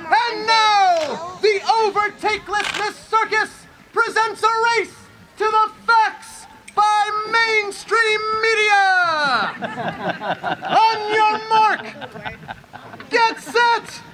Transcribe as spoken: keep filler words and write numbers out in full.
And now, the Overtakelessness Circus presents a race to the facts by mainstream media! On your mark, get set!